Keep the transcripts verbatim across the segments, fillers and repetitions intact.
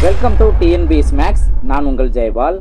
Welcome to TNPS maths. நான் உங்கள் ஜெயபால்.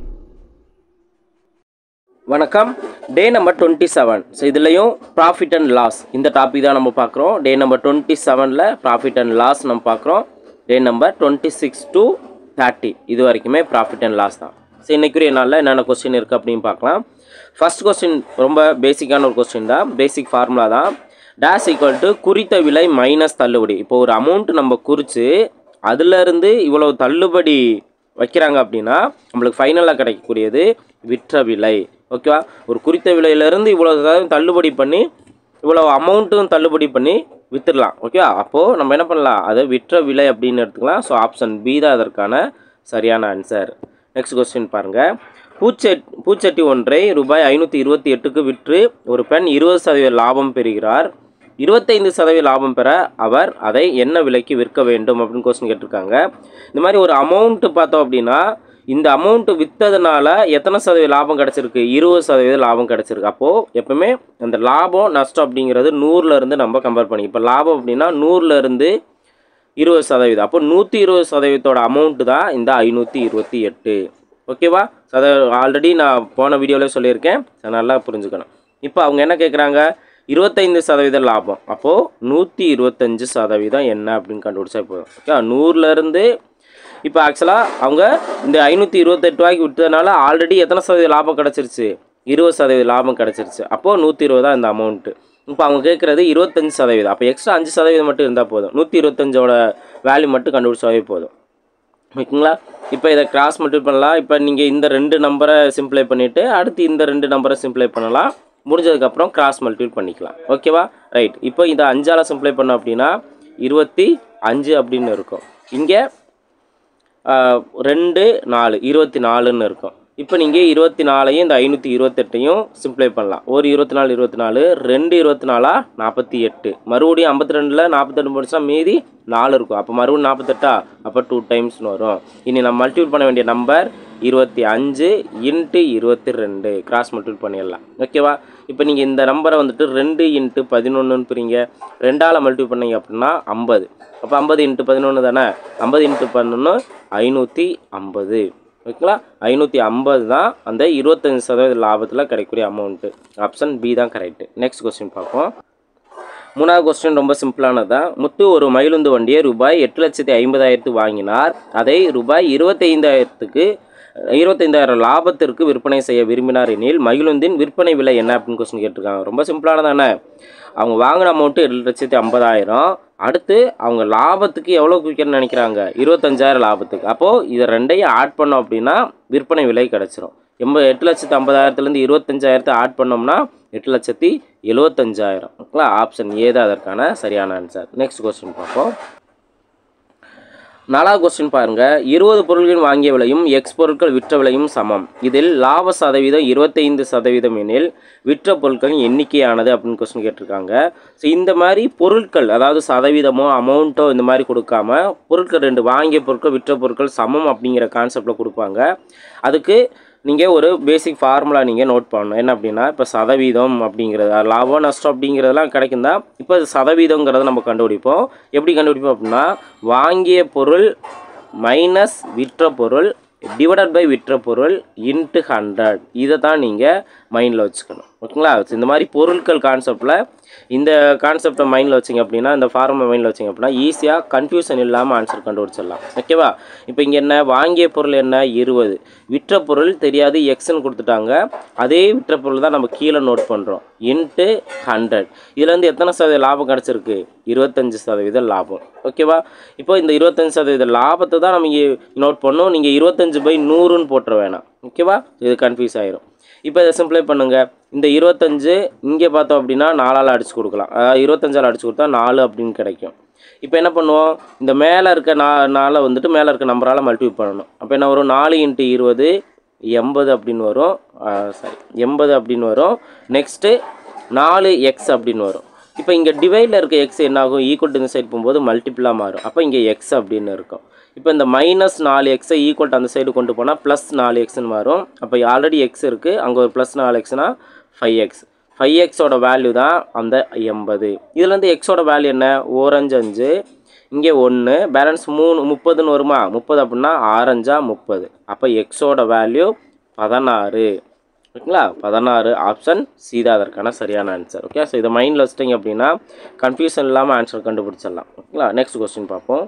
வணக்கம். Day number twenty seven. So இதுலேயும் ப்ராஃபிட் அண்ட் லாஸ் இந்த டாபிக் தான் நம்ம பார்க்குறோம். டே நம்பர் டுவெண்ட்டி செவனில் ப்ராஃபிட் அண்ட் லாஸ் நம்ம பார்க்குறோம். Day number twenty six to thirty இது வரைக்குமே ப்ராஃபிட் அண்ட் லாஸ் தான். ஸோ இன்றைக்குரிய நாளில் என்னென்ன கொஸ்டின் இருக்குது அப்படின்னு பார்க்கலாம். ஃபர்ஸ்ட் கொஸ்டின் ரொம்ப பேசிக்கான ஒரு கொஸ்டின் தான். பேசிக் ஃபார்முலா தான். டேஷ் ஈக்குவல் டு குறித்த விலை மைனஸ் தள்ளுபடி. இப்போ ஒரு அமௌண்ட்டு நம்ம குறித்து அதிலிருந்து இவ்வளவு தள்ளுபடி வைக்கிறாங்க அப்படின்னா நம்மளுக்கு ஃபைனலாக கிடைக்கக்கூடியது விற்ற விலை. ஓகேவா? ஒரு குறித்த விலையிலேருந்து இவ்வளோ தள்ளுபடி பண்ணி இவ்வளோ அமௌண்ட்டும் தள்ளுபடி பண்ணி விற்றுடலாம். ஓகேவா? அப்போது நம்ம என்ன பண்ணலாம், அதை விற்ற விலை அப்படின்னு எடுத்துக்கலாம். ஸோ ஆப்ஷன் பி தான் அதற்கான சரியான ஆன்சர். நெக்ஸ்ட் கொஸ்டின் பாருங்கள். பூச்செட் பூச்சட்டி ஒன்றை ரூபாய் ஐநூற்றி இருபத்தி எட்டுக்கு விற்று ஒரு பெண் இருபது சதவீத லாபம் பெறுகிறார். இருபத்தைந்து சதவீத லாபம் பெற அவர் அதை என்ன விலைக்கு விற்க வேண்டும் அப்படின்னு கொஸ்டின் கேட்டிருக்காங்க. இந்த மாதிரி ஒரு அமௌண்ட்டு பார்த்தோம் அப்படின்னா இந்த அமௌண்ட்டு விற்றதுனால எத்தனை சதவீத லாபம் கிடச்சிருக்கு? இருபது சதவீத லாபம் கிடச்சிருக்கு. அப்போது எப்பவுமே அந்த லாபம் நஷ்டம் அப்படிங்கிறது நூறுலேருந்து நம்ம கம்பேர் பண்ணி, இப்போ லாபம் அப்படின்னா நூறுலேருந்து இருபது சதவீதம், அப்போ நூற்றி இருபது சதவீதத்தோட அமௌண்ட்டு தான் இந்த ஐநூற்றி இருபத்தி எட்டு. ஓகேவா? அதை ஆல்ரெடி நான் போன வீடியோவில் சொல்லியிருக்கேன், நல்லா புரிஞ்சுக்கணும். இப்போ அவங்க என்ன கேட்குறாங்க, இருபத்தைந்து சதவீத லாபம். அப்போது நூற்றி இருபத்தஞ்சு சதவீதம் என்ன அப்படின்னு கண்டுபிடிச்சா போதும். ஓகே, நூறுலேருந்து இப்போ ஆக்சுவலாக அவங்க இந்த ஐநூற்றி இருபத்தெட்டு ரூபாய்க்கு விட்டதுனால ஆல்ரெடி எத்தனை சதவீத லாபம் கிடச்சிருச்சு? இருபது சதவீத லாபம் கிடச்சிருச்சு. அப்போது நூற்றி இருபது தான் இந்த அமௌண்ட்டு. இப்போ அவங்க கேட்குறது இருபத்தஞ்சு சதவீதம். அப்போ எக்ஸ்ட்ரா அஞ்சு சதவீதம் மட்டும் இருந்தால் போதும். நூற்றி இருபத்தஞ்சோட வேல்யூ மட்டும் கண்டுபிடிச்சாவே போதும். ஓகேங்களா? இப்போ இதை கிராஸ் மல்டிப்ளை பண்ணலாம். இப்போ நீங்கள் இந்த ரெண்டு நம்பரை சிம்ப்ளை பண்ணிவிட்டு அடுத்து இந்த ரெண்டு நம்பரை சிம்ப்ளை பண்ணலாம். முடிஞ்சதுக்கப்புறம் கிராஸ் மல்டிப்ளை பண்ணிக்கலாம். ஓகேவா? ரைட். இப்போ இந்த அஞ்சால் சிம்ப்ளை பண்ணோம் அப்படின்னா இருபத்தி அஞ்சு அப்படின்னு இருக்கும். இங்கே ரெண்டு நாலு இருபத்தி நாலுன்னு இருக்கும். இப்போ நீங்கள் இருபத்தி நாலையும் இந்த ஐநூற்றி இருபத்தெட்டையும் சிம்ப்ளை பண்ணலாம். ஒரு இருபத்தி நாலு இருபத்தி நாலு ரெண்டு இருபத்தி நாலா நாற்பத்தி எட்டு, மறுபடியும் ஐம்பத்தி ரெண்டில் நாற்பத்தெட்டு முடிச்சா மீதி நாலு இருக்கும். அப்போ மறுபடியும் நாற்பத்தெட்டா, அப்போ டூ டைம்ஸ்னு வரும். இனி நம்ம மல்டிபிள் பண்ண வேண்டிய நம்பர் இருபத்தி அஞ்சு இன்ட்டு இருபத்தி ரெண்டு. கிராஸ் மல்டிபிள் பண்ணிடலாம். ஓகேவா? இப்போ நீங்கள் இந்த நம்பரை வந்துட்டு ரெண்டு இன்ட்டு பதினொன்றுன்னு பிரிங்க. ரெண்டால் மல்டிபிள் பண்ணிங்க அப்படின்னா ஐம்பது. அப்போ ஐம்பது இன்ட்டு பதினொன்று தானே, ஐம்பது இன்ட்டு பதினொன்று ஐநூற்றி ஐம்பது. ஓகேங்களா? ஐநூற்றி ஐம்பது தான் அந்த இருபத்தஞ்சி சதவீத லாபத்தில் கிடைக்கக்கூடிய அமௌண்ட்டு. ஆப்ஷன் பி தான் கரெக்டு. நெக்ஸ்ட் கொஸ்டின் பார்ப்போம். மூணாவது கொஸ்டின் ரொம்ப சிம்பிளானது தான். முத்து ஒரு மயிலுந்து வண்டியை ரூபாய் எட்டு லட்சத்தி ஐம்பதாயிரத்துக்கு வாங்கினார். அதை ரூபாய் இருபத்தைந்தாயிரத்துக்கு இருபத்தைந்தாயிரம் லாபத்திற்கு விற்பனை செய்ய விரும்பினார் எனில் மகிழுந்தின் விற்பனை விலை என்ன அப்படின்னு கொஸ்டின் கேட்டிருக்காங்க. ரொம்ப சிம்பிளானதானே. அவங்க வாங்கின அமௌண்ட்டு எட்டு லட்சத்தி ஐம்பதாயிரம். அடுத்து அவங்க லாபத்துக்கு எவ்வளோ விற்கணும்னு நினைக்கிறாங்க? இருபத்தஞ்சாயிரம் லாபத்துக்கு. அப்போது இதை ரெண்டையும் ஆட் பண்ணோம் அப்படின்னா விற்பனை விலை கிடச்சிரும். எண்பது எட்டு லட்சத்து ஐம்பதாயிரத்துலேருந்து இருபத்தஞ்சாயிரத்தை ஆட் பண்ணோம்னா எட்டு லட்சத்தி எழுபத்தஞ்சாயிரம். ஓகேங்களா? ஆப்ஷன் ஏ தான் அதற்கான சரியான ஆன்சர். நெக்ஸ்ட் கொஸ்டின் பார்ப்போம். நாலாவது கொஸ்டின் பாருங்கள். இருபது பொருட்களின் வாங்கிய விலையும் எக்ஸ் பொருட்கள் விற்ற விலையும் சமம். இதில் லாப சதவீதம் இருபத்தைந்து சதவீதம் எனில் விற்ற பொருட்களின் எண்ணிக்கையானது அப்படின்னு கொஸ்டின் கேட்டிருக்காங்க. ஸோ இந்த மாதிரி பொருட்கள், அதாவது சதவீதமோ அமௌண்ட்டோ இந்த மாதிரி கொடுக்காம பொருட்கள் ரெண்டு வாங்கிய பொருட்கள் விற்ற பொருட்கள் சமம் அப்படிங்கிற கான்செப்டில் கொடுப்பாங்க. அதுக்கு நீங்கள் ஒரு பேசிக் ஃபார்முலா நீங்கள் நோட் பண்ணணும். என்ன அப்படின்னா, இப்போ சதவீதம் அப்படிங்கிறது லாபம் நஷ்டம் அப்படிங்கிறதெல்லாம் கிடைக்கும் தான். இப்போ சதவீதங்கிறத நம்ம கண்டுபிடிப்போம். எப்படி கண்டுபிடிப்போம் அப்படின்னா, வாங்கிய பொருள் மைனஸ் விற்ற பொருள் டிவைடட் பை விற்ற பொருள் இன்ட்டு ஹண்ட்ரட். இதை தான் நீங்கள் மைண்டில் வச்சுக்கணும். ஓகேங்களா? இந்த மாதிரி பொருட்கள் கான்செப்டில் இந்த கான்செப்டை மைண்டில் வச்சிங்க அப்படின்னா, இந்த ஃபார்முலா மைண்டில் வச்சிங்க அப்படின்னா ஈஸியாக கன்ஃபியூஷன் இல்லாமல் ஆன்சர் கண்டுபிடிச்சிடலாம். ஓகேவா? இப்போ இங்கே என்ன, வாங்கிய பொருள் என்ன இருபது, விற்ற பொருள் தெரியாது எக்ஸ்ன்னு கொடுத்துட்டாங்க. அதே விற்ற பொருள் தான் நம்ம கீழே நோட் பண்ணுறோம். Into hundred. இதுலேருந்து எத்தனை சதவீத லாபம் கிடச்சிருக்கு? இருபத்தஞ்சி சதவீத லாபம். ஓகேவா? இப்போ இந்த இருபத்தஞ்சி சதவீத லாபத்தை தான் நம்ம இங்கே நோட் பண்ணோம். நீங்கள் இருபத்தஞ்சி பை நூறுன்னு போட்டுற வேணாம். ஓகேவா? இது கன்ஃபியூஸ் ஆயிரும். இப்போ இதை சிம்ப்ளை பண்ணுங்கள். இந்த இருபத்தஞ்சு இங்கே பார்த்தோம் அப்படின்னா நாலால் அடித்து கொடுக்கலாம். அதாவது இருபத்தஞ்சால் அடித்து கொடுத்தா நாலு அப்படின்னு கிடைக்கும். இப்போ என்ன பண்ணுவோம், இந்த மேலே இருக்க நா நாலை வந்துட்டு மேலே இருக்க நம்பரால் மல்டிப்ளை பண்ணணும். அப்போ என்ன வரும், நாலு இன்ட்டு இருபது எண்பது அப்படின்னு வரும். சாரி எண்பது அப்படின்னு வரும். நெக்ஸ்ட்டு நாலு எக்ஸ் அப்படின்னு வரும். இப்போ இங்கே டிவைடில் இருக்க எக்ஸ் என்ன ஆகும், ஈக்குவல் டு இந்த சைடு போகும்போது மல்டிப்ளாக மாறும். அப்போ இங்கே எக்ஸ் அப்படின்னு இருக்கும். இப்போ இந்த மைனஸ் நாலு எக்ஸை ஈக்குவல் டு அந்த சைடு கொண்டு போனால் ப்ளஸ் நாலு எக்ஸ்ன்னு மாறும். அப்போ ஆல்ரெடி எக்ஸ் இருக்குது, அங்கே ஒரு ப்ளஸ் நாலு எக்ஸ்னால் ஃபைவ் எக்ஸ். ஃபைவ் எக்ஸோட வேல்யூ தான் அந்த எண்பது. இதுலேருந்து எக்ஸோட வேல்யூ என்ன, ஓரஞ்சு அஞ்சு இங்கே ஒன்று பேலன்ஸ் மூணு முப்பதுன்னு வருமா, முப்பது அப்படின்னா ஆரஞ்சா முப்பது. அப்போ எக்ஸோட வேல்யூ பதினாறு. ஓகேங்களா, பதினாறு. ஆப்ஷன் சி தான் அதற்கான சரியான ஆன்சர். ஓகே, ஸோ இதை மைண்டில் வச்சிட்டிங்க அப்படின்னா கன்ஃபியூஷன் இல்லாமல் ஆன்சர் கண்டுபிடிச்சிடலாம். ஓகேங்களா, நெக்ஸ்ட் கொஸ்டின் பார்ப்போம்.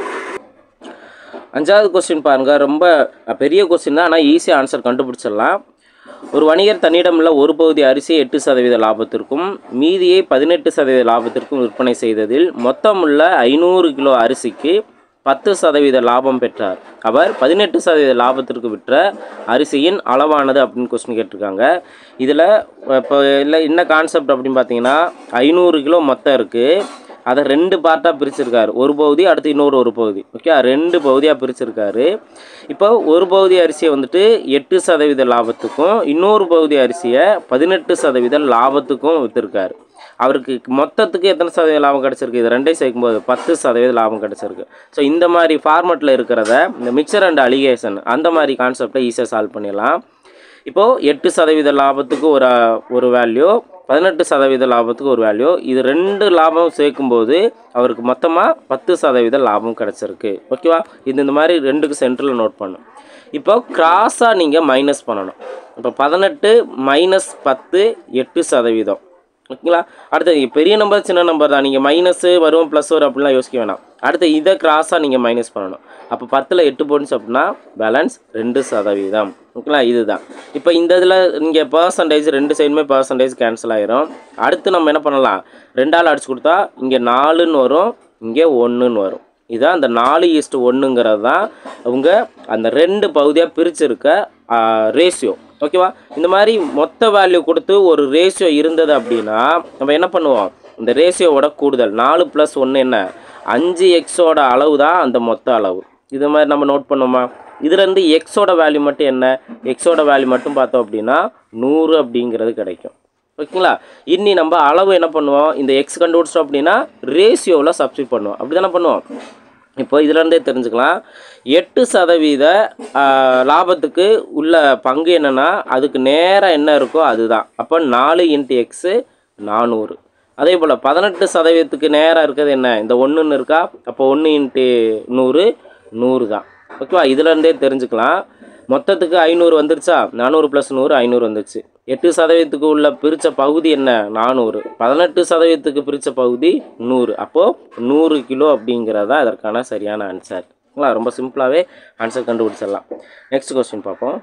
அஞ்சாவது கொஸ்டின் பாருங்கள், ரொம்ப பெரிய கொஸ்டின் தான், ஆனால் ஈஸியாக ஆன்சர் கண்டுபிடிச்சிடலாம். ஒரு வணிகர் தன்னிடமுள்ள ஒரு பகுதி அரிசியை எட்டு சதவீத லாபத்திற்கும் மீதியை பதினெட்டு சதவீத லாபத்திற்கும் விற்பனை செய்ததில் மொத்தமுள்ள ஐநூறு கிலோ அரிசிக்கு பத்து சதவீத லாபம் பெற்றார். அவர் பதினெட்டு சதவீத லாபத்திற்கு விற்ற அரிசியின் அளவானது அப்படின்னு கொஸ்டின் கேட்டிருக்காங்க. இதில் இப்போ இல்லை என்ன கான்செப்ட் அப்படின்னு பார்த்தீங்கன்னா, ஐநூறு கிலோ மொத்தம் இருக்குது, அதை ரெண்டு பார்ட்டாக பிரிச்சிருக்காரு. ஒரு பகுதி அடுத்து இன்னொரு ஒரு பகுதி. ஓகே, ரெண்டு பகுதியாக பிரிச்சிருக்காரு. இப்போ ஒரு பகுதி அரிசியை வந்துட்டு எட்டு சதவீத லாபத்துக்கும் இன்னொரு பகுதி அரிசியை பதினெட்டு சதவீத லாபத்துக்கும் விற்றுருக்காரு. அவருக்கு மொத்தத்துக்கு எத்தனை சதவீத லாபம் கிடச்சிருக்கு, இது ரெண்டையும் சேர்க்கும்போது பத்து சதவீத லாபம் கிடச்சிருக்கு. ஸோ இந்த மாதிரி ஃபார்மெட்டில் இருக்கிறத இந்த மிக்சர் அண்ட் அலிகேஷன் அந்த மாதிரி கான்செப்டை ஈஸியாக சால்வ் பண்ணிடலாம். இப்போது எட்டு சதவீத லாபத்துக்கு ஒரு ஒரு வேல்யூ, பதினெட்டு சதவீத லாபத்துக்கு ஒரு வேல்யூ, இது ரெண்டு லாபம் சேர்க்கும்போது அவருக்கு மொத்தமாக பத்து சதவீத லாபம் கிடச்சிருக்கு. ஓகேவா, இது இந்த மாதிரி ரெண்டுக்கு சென்டரில் நோட் பண்ணும். இப்போ கிராஸாக நீங்கள் மைனஸ் பண்ணணும். இப்போ பதினெட்டு மைனஸ் பத்து எட்டு சதவீதம். ஓகேங்களா, அடுத்து பெரிய நம்பர் சின்ன நம்பர் தான், நீங்கள் மைனஸு வரும் ப்ளஸ் வரும் அப்படிலாம் யோசிக்க வேணாம். அடுத்து இதை கிராஸாக நீங்கள் மைனஸ் பண்ணணும். அப்போ பத்தில் எட்டு போட்டுச்சு அப்படின்னா பேலன்ஸ் ரெண்டு சதவீதம். ஓகேங்களா, இதுதான். இப்போ இந்த இதில் இங்கே பர்சன்டேஜ் ரெண்டு சைடுமே பர்சன்டேஜ் கேன்சல் ஆகிரும். அடுத்து நம்ம என்ன பண்ணலாம், ரெண்டால் அடிச்சு கொடுத்தா இங்கே நாலுன்னு வரும், இங்கே ஒன்றுன்னு வரும். இதுதான் அந்த நாலு ஈஸ்ட்டு ஒன்றுங்கிறது தான் அவங்க அந்த ரெண்டு பகுதியாக பிரிச்சிருக்க ரேஷியோ. ஓகேவா, இந்த மாதிரி மொத்த வேல்யூ கொடுத்து ஒரு ரேஷியோ இருந்தது அப்படின்னா நம்ம என்ன பண்ணுவோம், இந்த ரேஷியோவோட கூடுதல் நாலு ப்ளஸ் ஒன்று என்ன அஞ்சு எக்ஸோட அளவு தான் அந்த மொத்த அளவு. இது மாதிரி நம்ம நோட் பண்ணுவோமா. இதுலேருந்து எக்ஸோட வேல்யூ மட்டும் என்ன, எக்ஸோட வேல்யூ மட்டும் பார்த்தோம் அப்படின்னா நூறு அப்படிங்கிறது கிடைக்கும். ஓகேங்களா, இன்னி நம்ம அளவு என்ன பண்ணுவோம், இந்த எக்ஸ் கண்டுபிடிச்சோம் அப்படின்னா ரேஷியோவில் சப்ஸ்டிட் பண்ணுவோம். அப்படி தானே பண்ணுவோம். இப்போ இதிலேருந்தே தெரிஞ்சுக்கலாம், எட்டு சதவீத லாபத்துக்கு உள்ள பங்கு என்னென்னா அதுக்கு நேராக என்ன இருக்கோ அதுதான். அப்போ நாலு இன்ட்டு எக்ஸு நானூறு. அதே போல் பதினெட்டு சதவீதத்துக்கு நேராக இருக்கிறது என்ன, இந்த ஒன்றுன்னு இருக்கா, அப்போ ஒன்று இன்ட்டு நூறு நூறு தான். ஓகேவா, இதிலேருந்தே தெரிஞ்சுக்கலாம். மொத்தத்துக்கு ஐநூறு வந்துருச்சா, நானூறு ப்ளஸ் நூறு ஐநூறு வந்துருச்சு. எட்டு சதவீதத்துக்கு உள்ள பிரித்த பகுதி என்ன நானூறு, பதினெட்டு சதவீதத்துக்கு பிரித்த பகுதி நூறு. அப்போது நூறு கிலோ அப்படிங்கிறதா இதற்கான சரியான ஆன்சர். ஓகேங்களா, ரொம்ப சிம்பிளாகவே ஆன்சர் கண்டுபிடிச்சிடலாம். நெக்ஸ்ட் கொஸ்டின் பார்ப்போம்.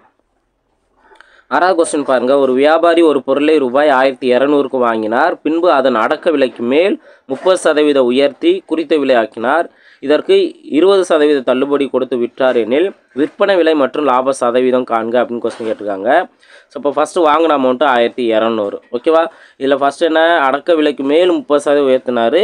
ஆறாவது கொஸ்டின் பாருங்கள், ஒரு வியாபாரி ஒரு பொருளை ரூபாய் ஆயிரத்தி இரநூறுக்கு வாங்கினார். பின்பு அதன் அடக்க விலைக்கு மேல் முப்பது சதவீத உயர்த்தி குறித்த விலை ஆக்கினார். இதற்கு இருபது சதவீத தள்ளுபடி கொடுத்து விற்றார் எனில் விற்பனை விலை மற்றும் லாப சதவீதம் காண்க அப்படின்னு கொஸ்டின் கேட்டிருக்காங்க. ஸோ இப்போ ஃபஸ்ட்டு வாங்கின அமௌண்ட்டு ஆயிரத்தி இரநூறு. ஓகேவா, இதில் ஃபஸ்ட்டு என்ன, அடக்க விலைக்கு மேல் முப்பது சதவீதம் உயர்த்தினார்,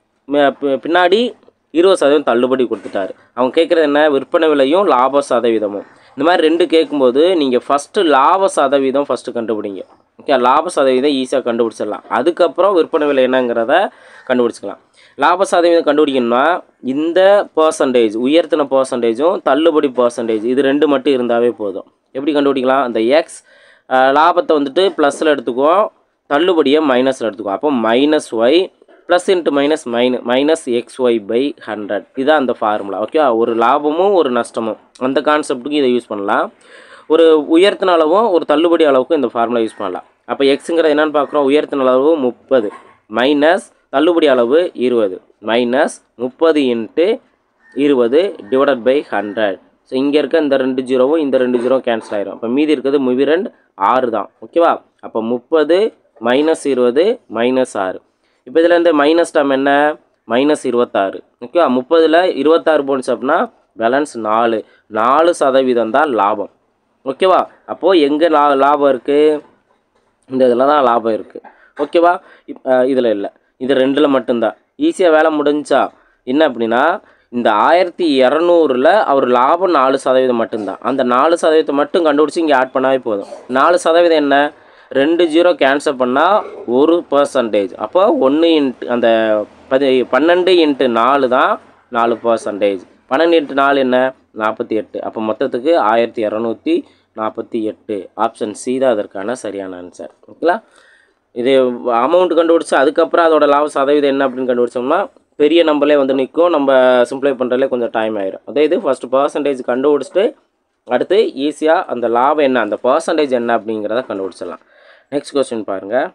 பின்னாடி இருபது சதவீதம் தள்ளுபடி கொடுத்துட்டாரு. அவங்க கேட்குறது என்ன, விற்பனை விலையும் லாப சதவீதமும். இந்த மாதிரி ரெண்டு கேட்கும்போது நீங்கள் ஃபஸ்ட்டு லாப சதவீதம் ஃபஸ்ட்டு கண்டுபிடிங்க. ஓகே, லாப சதவீதம் ஈஸியாக கண்டுபிடிச்சிடலாம். அதுக்கப்புறம் விற்பனை விலை என்னங்கிறத கண்டுபிடிச்சிக்கலாம். லாப சதவீதம் கண்டுபிடிக்கணும்னா இந்த பர்சன்டேஜ் உயர்த்தின பர்சன்டேஜும் தள்ளுபடி பர்சன்டேஜ் இது ரெண்டு மட்டும் இருந்தாவே போதும். எப்படி கண்டுபிடிக்கலாம், அந்த எக்ஸ் லாபத்தை வந்துட்டு ப்ளஸில் எடுத்துக்குவோம், தள்ளுபடியை மைனஸில் எடுத்துக்குவோம். அப்போ minus y plus into minus minus minus x y by hundred. இதுதான் அந்த ஃபார்முலா. ஓகே, ஒரு லாபமும் ஒரு நஷ்டமும் அந்த கான்செப்ட்டுக்கு இதை யூஸ் பண்ணலாம். ஒரு உயர்த்தின அளவும் ஒரு தள்ளுபடி அளவுக்கும் இந்த ஃபார்முலா யூஸ் பண்ணலாம். அப்போ எக்ஸுங்கிறது என்னென்னு பார்க்குறோம், உயர்த்தின அளவு முப்பது மைனஸ் தள்ளுபடி அளவு இருபது மைனஸ் முப்பது இன்ட்டு இருபது டிவைடட் பை ஹண்ட்ரட். ஸோ இங்கே இருக்க இந்த ரெண்டு ஜீரோவும் இந்த ரெண்டு ஜீரோ கேன்சல் ஆயிரும். அப்போ மீதி இருக்கிறது மூவி ரெண்டு ஆறு தான். ஓகேவா, அப்போ முப்பது மைனஸ் இருபது மைனஸ் ஆறு. இப்போ இதில் இந்த மைனஸ் டம் என்ன, மைனஸ் இருபத்தாறு. ஓகேவா, முப்பதில் இருபத்தாறு போனுச்சு அப்படின்னா பேலன்ஸ் நாலு நாலு சதவீதம் தான் லாபம். ஓகேவா, அப்போது எங்கே லா லாபம் இருக்குது, இந்த இதில் தான் லாபம் இருக்குது. ஓகேவா, இதில் இல்லை, இது ரெண்டில் மட்டும்தான். ஈஸியாக வேலை முடிஞ்சா என்ன அப்படின்னா, இந்த ஆயிரத்தி இரநூறுல அவர் லாபம் நாலு சதவீதம் மட்டும்தான். அந்த நாலு சதவீதத்தை மட்டும் கண்டுபிடிச்சி இங்கே ஆட் பண்ணாவே போதும். நாலு சதவீதம் என்ன, ரெண்டு ஜீரோ கேன்சல் பண்ணால் ஒரு பர்சன்டேஜ். அப்போ ஒன்று இன்ட்டு அந்த பதி பன்னெண்டு இன்ட்டு நாலு தான் நாலு பர்சன்டேஜ். பன்னெண்டு இன்ட்டு நாலு என்ன, நாற்பத்தி எட்டு. அப்போ மொத்தத்துக்கு ஆயிரத்தி இரநூத்தி நாற்பத்தி எட்டு. ஆப்ஷன் சி தான் அதற்கான சரியான ஆன்சர். ஓகேங்களா, இது அமௌண்ட் கண்டுபிடிச்சி அதுக்கப்புறம் அதோட லாப சதவீதம் என்ன அப்படின்னு கண்டுபிடிச்சோம்னா பெரிய நம்பர்லேயே வந்து நிற்கும். நம்ம சிம்ப்ளை பண்ணுறதுலே கொஞ்சம் டைம் ஆயிடும். அதே இது ஃபஸ்ட்டு பர்சன்டேஜ் கண்டுபிடிச்சிட்டு அடுத்து ஈஸியாக அந்த லாபம் என்ன, அந்த பர்சன்டேஜ் என்ன அப்படிங்கிறத கண்டுபிடிச்சிடலாம். நெக்ஸ்ட் கொஸ்டின் பாருங்கள்.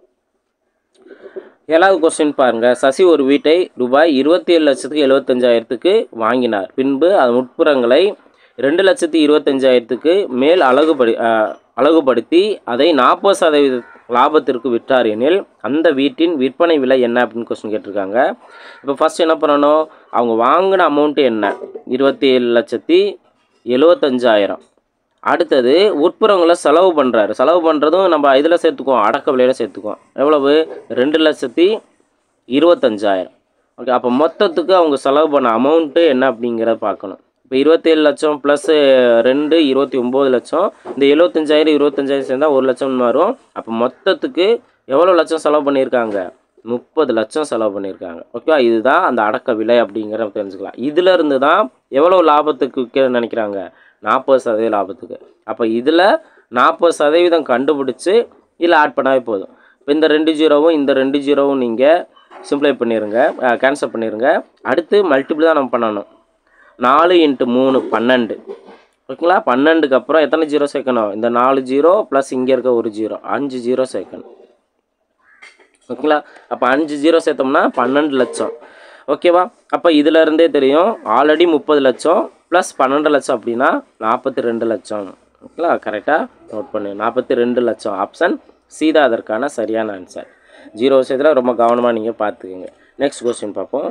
ஏழாவது கொஸ்டின் பாருங்கள். சசி ஒரு வீட்டை ரூபாய் இருபத்தி ஏழு லட்சத்துக்கு எழுபத்தஞ்சாயிரத்துக்கு வாங்கினார். பின்பு அது உட்புறங்களை ரெண்டு லட்சத்தி இருபத்தஞ்சாயிரத்துக்கு மேல் அழகுபடி அழகுபடுத்தி அதை நாற்பது சதவீத லாபத்திற்கு விற்றார் எனில் அந்த வீட்டின் விற்பனை விலை என்ன அப்படின்னு கொஸ்டின் கேட்டிருக்காங்க. இப்போ ஃபஸ்ட் என்ன பண்ணணும், அவங்க வாங்கின அமௌண்ட்டு என்ன, இருபத்தி ஏழு லட்சத்தி எழுபத்தஞ்சாயிரம். அடுத்தது உட்புறங்களை செலவு பண்ணுறாரு. செலவு பண்ணுறதும் நம்ம இதில் சேர்த்துக்குவோம், அடக்க விலையில் சேர்த்துக்குவோம். எவ்வளவு, ரெண்டு லட்சத்தி இருபத்தஞ்சாயிரம். ஓகே, அப்போ மொத்தத்துக்கு அவங்க செலவு பண்ண அமௌண்ட்டு என்ன அப்படிங்கிறத பார்க்கணும். இப்போ இருபத்தேழு லட்சம் ப்ளஸ் ரெண்டு இருபத்தி ஒம்பது லட்சம், இந்த எழுபத்தஞ்சாயிரம் இருபத்தஞ்சாயிரம் சேர்ந்தால் ஒரு லட்சம் வரும். அப்போ மொத்தத்துக்கு எவ்வளோ லட்சம் செலவு பண்ணியிருக்காங்க, முப்பது லட்சம் செலவு பண்ணியிருக்காங்க. ஓகேவா, இதுதான் அந்த அடக்க விலை அப்படிங்கிறத தெரிஞ்சுக்கலாம். இதிலேருந்து தான் எவ்வளோ லாபத்துக்கு விற்க நினைக்கிறாங்க, நாற்பது சதவீத லாபத்துக்கு. அப்போ இதில் நாற்பது சதவீதம் கண்டுபிடிச்சி இதில் ஆட் பண்ணாவே போதும். இப்போ இந்த ரெண்டு ஜீரோவும் இந்த ரெண்டு ஜீரோவும் நீங்கள் சிம்ப்ளை பண்ணிடுங்க, கேன்சல் பண்ணிடுங்க. அடுத்து மல்டிபிள் தான் நம்ம பண்ணணும். நாலு இன்ட்டு மூணு பன்னெண்டு. ஓகேங்களா, பன்னெண்டுக்கு அப்புறம் எத்தனை ஜீரோ சேர்க்கணும், இந்த நாலு ஜீரோ ப்ளஸ் இங்கே இருக்க ஒரு ஜீரோ, அஞ்சு ஜீரோ சேர்க்கணும். ஓகேங்களா, அப்போ அஞ்சு ஜீரோ சேர்த்தோம்னா பன்னெண்டு லட்சம். ஓகேவா, அப்போ இதிலருந்தே தெரியும் ஆல்ரெடி முப்பது லட்சம் ப்ளஸ் பன்னெண்டு லட்சம் அப்படின்னா நாற்பத்தி ரெண்டு லட்சம். ஓகேங்களா, கரெக்டாக நோட் பண்ணு, நாற்பத்தி ரெண்டு லட்சம். ஆப்ஷன் சி தான் அதற்கான சரியான ஆன்சர். ஜீரோ விஷயத்தில் ரொம்ப கவனமாக நீங்கள் பார்த்துக்குங்க. நெக்ஸ்ட் கொஸ்டின் பார்ப்போம்.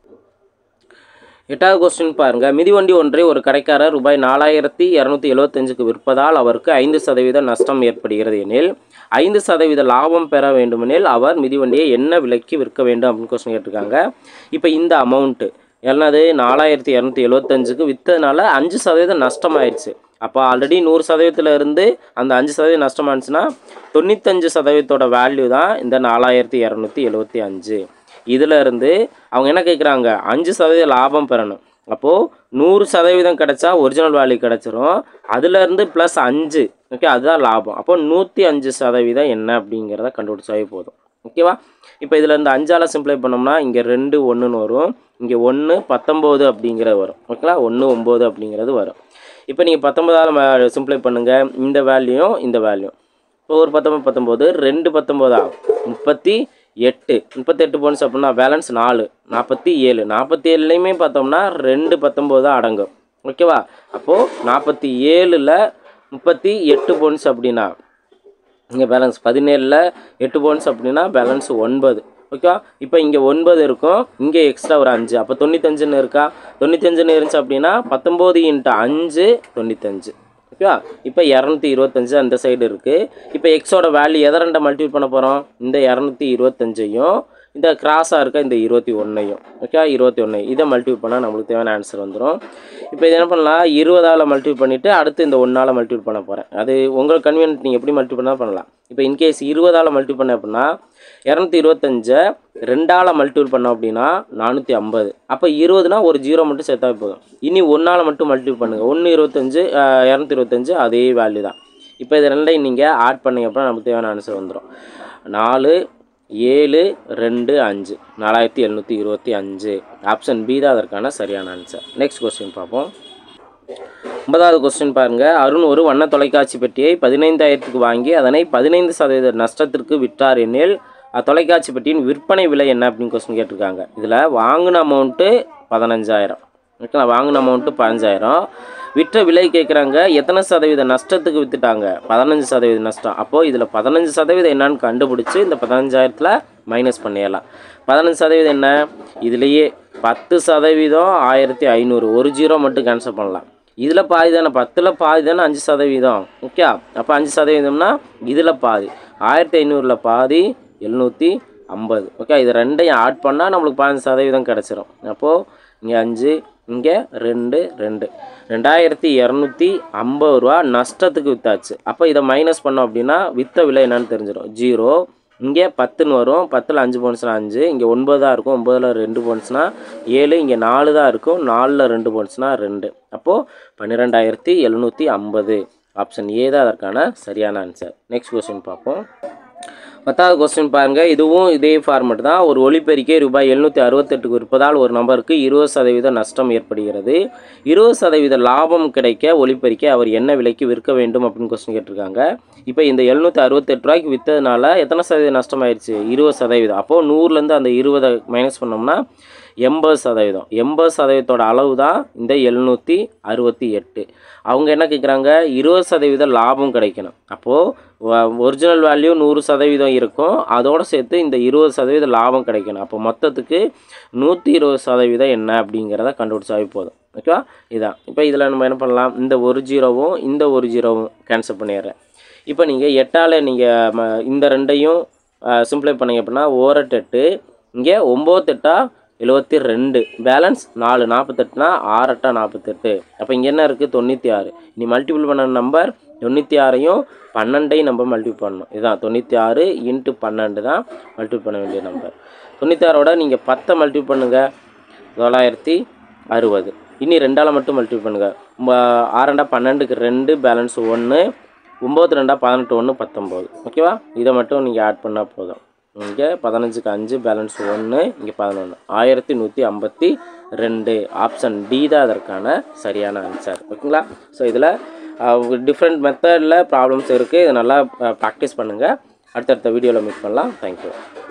எட்டாவது கொஸ்டின் பாருங்கள். மிதிவண்டி ஒன்றை ஒரு கடைக்காரர் ரூபாய் நாலாயிரத்தி இரநூத்தி எழுபத்தஞ்சுக்கு விற்பதால் அவருக்கு ஐந்து சதவீத நஷ்டம் ஏற்படுகிறது எனில் ஐந்து சதவீத லாபம் பெற வேண்டுமெனில் அவர் மிதிவண்டியை என்ன விலைக்கு விற்க வேண்டும் அப்படின்னு கொஸ்டின் கேட்டிருக்காங்க. இப்போ இந்த அமௌண்ட்டு என்னது, நாலாயிரத்தி இரநூத்தி எழுபத்தஞ்சுக்கு விற்றதுனால அஞ்சு சதவீதம் நஷ்டம் ஆயிடுச்சு. அப்போ ஆல்ரெடி நூறு சதவீதத்தில் இருந்து அந்த அஞ்சு சதவீதம் நஷ்டமானுச்சுன்னா தொண்ணூத்தஞ்சு சதவீதத்தோட வேல்யூ தான் இந்த நாலாயிரத்தி இரநூத்தி எழுபத்தி அஞ்சு. இதில் இருந்து அவங்க என்ன கேட்குறாங்க, அஞ்சு சதவீதம் லாபம் பெறணும். அப்போது நூறு சதவீதம் கிடச்சா ஒரிஜினல் வேல்யூ கிடச்சிரும், அதுலேருந்து ப்ளஸ் அஞ்சு. ஓகே, அதுதான் லாபம். அப்போ நூற்றி அஞ்சு சதவீதம் என்ன அப்படிங்கிறத கண்டுபிடிச்சாவே போதும். ஓகேவா, இப்போ இதில் இருந்து அஞ்சால் சிம்ப்ளை பண்ணோம்னா இங்கே ரெண்டு ஒன்றுன்னு வரும், இங்கே ஒன்று பத்தொம்போது அப்படிங்கிறது வரும். ஓகேங்களா, ஒன்று ஒம்பது அப்படிங்கிறது வரும். இப்போ நீங்கள் பத்தொம்பதால் சிம்ப்ளை பண்ணுங்கள், இந்த வேல்யூயும் இந்த வேல்யூ. இப்போ ஒரு பத்தொம்பது பத்தொம்போது ரெண்டு பத்தொம்போதா முப்பத்தி எட்டு, முப்பத்தெட்டு போன்ஸ் அப்படின்னா பேலன்ஸ் நாலு, நாற்பத்தி ஏழு. நாற்பத்தி ஏழுலையுமே பார்த்தோம்னா ரெண்டு பத்தொம்போது தான் அடங்கும். ஓகேவா, அப்போது நாற்பத்தி ஏழில் முப்பத்தி எட்டு போன்ஸ் அப்படின்னா இங்கே பேலன்ஸ் பதினேழில் எட்டு போன்ஸ் அப்படின்னா பேலன்ஸ் ஒன்பது. ஓகேவா, இப்போ இங்கே ஒன்பது இருக்கும், இங்கே எக்ஸ்ட்ரா ஒரு அஞ்சு, அப்போ தொண்ணூத்தஞ்சுன்னு இருக்கா, தொண்ணூத்தஞ்சுன்னு இருந்துச்சு அப்படின்னா பத்தொம்போது இன்ட்டு அஞ்சு தொண்ணூத்தஞ்சு. ஓகேவா, இப்போ இரநூத்தி இருபத்தஞ்சு அந்த சைடு இருக்குது. இப்போ எக்ஸோட வேல்யூ எதை ரெண்டை மல்டிபிள் பண்ண போகிறோம், இந்த இரநூத்தி இருபத்தஞ்சையும் இந்த கிராஸாக இருக்க இந்த இருபத்தி ஒன்றையும். ஓகே, இருபத்தி ஒன்று இதை மல்டிபிள் பண்ணால் நம்மளுக்கு தேவையான ஆன்சர் வந்துடும். இப்போ இது என்ன பண்ணலாம், இருபதால் மல்டிபிள் பண்ணிவிட்டு அடுத்து இந்த ஒன்றால் மல்டிபிள் பண்ண போகிறேன். அது உங்களுக்கு கன்வீனியன்ட், நீங்கள் எப்படி மல்டிபிள் பண்ணால் பண்ணலாம். இப்போ இன்கேஸ் இருபதால் மல்டிபிள் பண்ண அப்படின்னா இரநூத்தி இருபத்தஞ்சை ரெண்டால் மல்டிபிள் பண்ணோம் அப்படின்னா நானூற்றி ஐம்பது. அப்போ இருபதுனா ஒரு ஜீரோ மட்டும் சேர்த்தா போதும். இனி ஒன்றால் மட்டும் மல்டிபிள் பண்ணுங்கள், ஒன்று இருபத்தஞ்சு இரநூத்தி இருபத்தஞ்சு அதே வேல்யூ தான். இப்போ இது ரெண்டையும் நீங்கள் ஆட் பண்ணிங்க அப்படின்னா நமக்கு தேவையான ஆன்சர் வந்துடும். நாலு ஏழு ரெண்டு அஞ்சு, நாலாயிரத்தி எழுநூற்றி இருபத்தி அஞ்சு. ஆப்ஷன் பி தான் அதற்கான சரியான ஆன்சர். நெக்ஸ்ட் கொஸ்டின் பார்ப்போம். ஒன்பதாவது கொஸ்டின் பாருங்கள். அருண் ஒரு வண்ண தொலைக்காட்சி பெட்டியை பதினைந்தாயிரத்துக்கு வாங்கி அதனை பதினைந்து சதவீத நஷ்டத்திற்கு விற்றார் எனில் தொலைக்காட்சி பெட்டியின் விற்பனை விலை என்ன அப்படின்னு கொஸ்டின் கேட்டிருக்காங்க. இதில் வாங்கின அமௌண்ட்டு பதினஞ்சாயிரம். ஓகே, வாங்கின அமௌண்ட்டு பதினஞ்சாயிரம், விற்ற விலை கேட்குறாங்க எத்தனை சதவீத நஷ்டத்துக்கு விற்றுட்டாங்க, பதினஞ்சு சதவீத நஷ்டம். அப்போது இதில் பதினஞ்சு சதவீதம் என்னான்னு கண்டுபிடிச்சி இந்த பதினஞ்சாயிரத்தில் மைனஸ் பண்ணிடலாம். பதினஞ்சு சதவீதம் என்ன, இதுலேயே பத்து சதவீதம் ஆயிரத்தி ஐநூறு, ஒரு ஜீரோ மட்டும் கேன்சல் பண்ணலாம். இதில் பாதி தானே, பத்தில் பாதி தானே அஞ்சு சதவீதம். ஓகே, அப்போ அஞ்சு சதவீதம்னா இதில் பாதி, ஆயிரத்தி ஐநூறில் பாதி எழுநூற்றி ஐம்பது. ஓகே, இது ரெண்டையும் ஆட் பண்ணால் நம்மளுக்கு பதினஞ்சு சதவீதம் கிடச்சிரும். அப்போது இங்கே அஞ்சு, இங்கே ரெண்டு ரெண்டு, ரெண்டாயிரத்தி இரநூத்தி ஐம்பது ரூபா நஷ்டத்துக்கு விற்றாச்சு. அப்போ இதை மைனஸ் பண்ணோம் அப்படின்னா விற்ற விலை என்னன்னு தெரிஞ்சிடும். ஜீரோ, இங்கே பத்துன்னு வரும், பத்தில் அஞ்சு போன்ஸ்னால் அஞ்சு, இங்கே ஒன்பது தான் இருக்கும், ஒம்பதில் ரெண்டு போன்ஸ்னால் ஏழு, இங்கே நாலு தான் இருக்கும், நாலில் ரெண்டு போன்ஸ்னால் ரெண்டு. அப்போது பன்னிரெண்டாயிரத்தி எழுநூற்றி ஐம்பது. ஆப்ஷன் ஏ தான் அதற்கான சரியான ஆன்சர். நெக்ஸ்ட் கொஸ்டின் பார்ப்போம். பத்தாவது கொஸ்டின் பாருங்கள், இதுவும் இதே ஃபார்மெட் தான். ஒரு ஒலிபெருக்கியை ரூபாய் எழுநூற்றி அறுபத்தெட்டுக்கு விற்பதால் ஒரு நபருக்கு இருபது சதவீத நஷ்டம் ஏற்படுகிறது. இருபது சதவீத லாபம் கிடைக்க ஒலிபெருக்கி அவர் என்ன விலைக்கு விற்க வேண்டும் அப்படின்னு கொஸ்டின் கேட்டிருக்காங்க. இப்போ இந்த எழுநூற்றி அறுபத்தெட்டு ரூபாய்க்கு விற்றதுனால எத்தனை சதவீதம் நஷ்டம் ஆயிடுச்சு? இருபது சதவீதம். அப்போது நூறுலேருந்து அந்த இருபதை மைனஸ் பண்ணோம்னா எண்பது சதவீதம். எண்பது சதவீதத்தோட அளவு தான் இந்த எழுநூற்றி அறுபத்தி எட்டு. அவங்க என்ன கேட்குறாங்க? இருபது சதவீத லாபம் கிடைக்கணும். அப்போது ஒரிஜினல் வேல்யூ நூறு சதவீதம் இருக்கும், அதோடு சேர்த்து இந்த இருபது சதவீத லாபம் கிடைக்கணும். அப்போ மொத்தத்துக்கு நூற்றி இருபது சதவீதம் என்ன அப்படிங்கிறத கண்டுபிடிச்சாவே போதும். ஓகேவா? இதான். இப்போ இதில் நம்ம என்ன பண்ணலாம்? இந்த ஒரு ஜீரோவும் இந்த ஒரு ஜீரோவும் கேன்சல் பண்ணிடுறேன். இப்போ நீங்கள் எட்டால் நீங்கள் இந்த ரெண்டையும் சிம்பிளை பண்ணிங்க அப்படின்னா ஓரெட்டு எட்டு, இங்கே ஒம்போத்தெட்டா எழுபத்தி ரெண்டு, பேலன்ஸ் நாலு, நாற்பத்தெட்டுனா ஆறெட்டா நாற்பத்தெட்டு. அப்போ இங்கே என்ன இருக்குது? தொண்ணூற்றி ஆறு. நீ மல்டிபிள் பண்ண நம்பர் தொண்ணூற்றி ஆறையும் பன்னெண்டையும் நம்ம மல்டிபிள் பண்ணணும். இதுதான் தொண்ணூற்றி ஆறு இன்ட்டு பன்னெண்டு தான் மல்டிபிள் பண்ண வேண்டிய நம்பர். தொண்ணூற்றி ஆறோட நீங்கள் பத்தை மல்டிபிள் பண்ணுங்கள், தொள்ளாயிரத்தி அறுபது. இனி ரெண்டால் மட்டும் மல்டிபிள் பண்ணுங்கள். ஆறண்டா பன்னெண்டுக்கு ரெண்டு, பேலன்ஸ் ஒன்று, ஒம்பது ரெண்டா பதினெட்டு, ஒன்று பத்தொம்போது. ஓகேவா? இதை மட்டும் நீங்கள் ஆட் பண்ணால் போதும். இங்கே பதினஞ்சுக்கு அஞ்சு, பேலன்ஸ் ஒன்று, இங்கே பதினொன்று, ஆயிரத்தி நூற்றி ஐம்பத்தி ரெண்டு. ஆப்ஷன் டி தான் அதற்கான சரியான ஆன்சர். ஓகேங்களா? ஸோ இதில் டிஃப்ரெண்ட் மெத்தடில் ப்ராப்ளம்ஸ் இருக்குது. இதை நல்லா ப்ராக்டிஸ் பண்ணுங்கள். அடுத்தடுத்த வீடியோவில் மீட் பண்ணலாம். தேங்க்யூ.